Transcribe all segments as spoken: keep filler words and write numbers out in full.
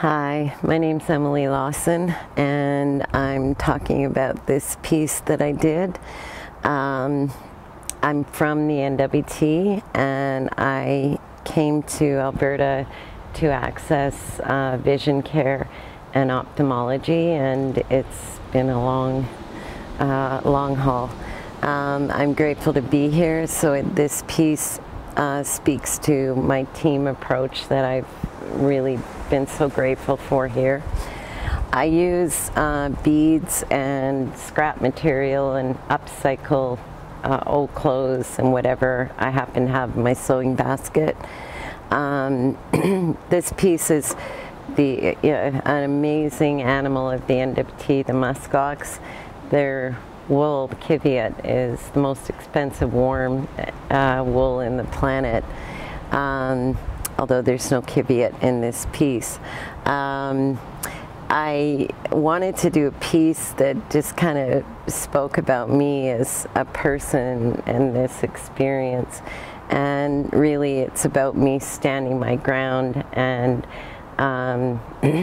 Hi, my name's Emily Lawson, and I'm talking about this piece that I did. Um, I'm from the N W T, and I came to Alberta to access uh, vision care and ophthalmology, and it's been a long, uh, long haul. Um, I'm grateful to be here. So it, this piece uh, speaks to my team approach that I've really been so grateful for here. I use uh, beads and scrap material and upcycle uh, old clothes and whatever I happen to have in my sewing basket. Um, this piece is the uh, an amazing animal of the N W T, the muskox. Their wool, the kiviot, is the most expensive warm uh, wool in the planet. Um, although there's no kiviot in this piece. Um, I wanted to do a piece that just kind of spoke about me as a person and this experience. And really it's about me standing my ground and um,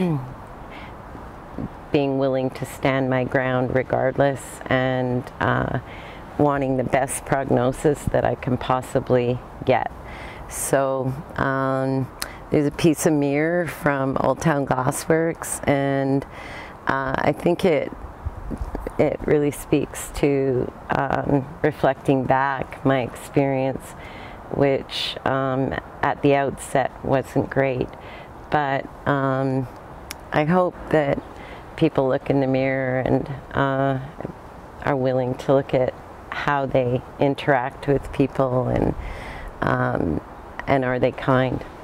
being willing to stand my ground regardless, and uh, wanting the best prognosis that I can possibly get. So um, there's a piece of mirror from Old Town Glassworks, and uh, I think it it really speaks to um, reflecting back my experience, which um, at the outset wasn't great. But um, I hope that people look in the mirror and uh, are willing to look at how they interact with people, and um, and are they kind?